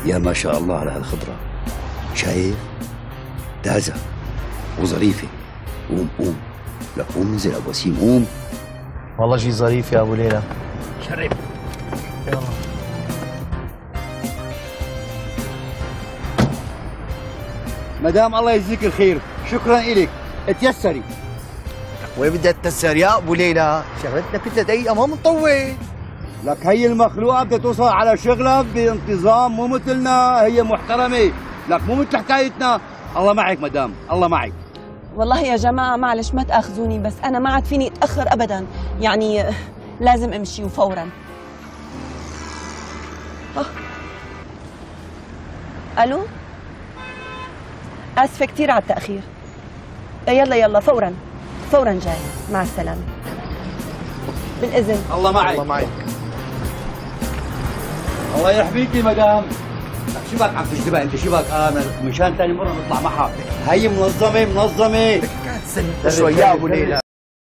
يا ما شاء الله على هالخضرة، شايف؟ تازة وظريفة. قوم قوم، لك قوم انزل ابو وسيم قوم. والله شيء ظريف يا ابو ليلى. شرف. يلا مدام الله يجزيك الخير، شكرا إلك، اتيسري. وين بدها تتسر يا ابو ليلى؟ شغلتنا كلها دقيقة ما بنطول. لك هي المخلوقة بدها توصل على شغلك بانتظام، مو مثلنا، هي محترمة، لك مو مثل حكايتنا. الله معك مدام، الله معك. والله يا جماعة معلش ما تأخذوني، بس أنا ما عاد فيني أتأخر أبداً، يعني لازم أمشي وفوراً. ألو؟ آسفة كثير على التأخير. يلا يلا فوراً فوراً جاي، مع السلامة. بالإذن. الله معك. الله معك. الله يحميكي مدام. لك شو بك عم تجذبها انت؟ شو بك؟ مشان ثاني مرة نطلع معها. هي منظمة منظمة. شوي يا ابو ليلى.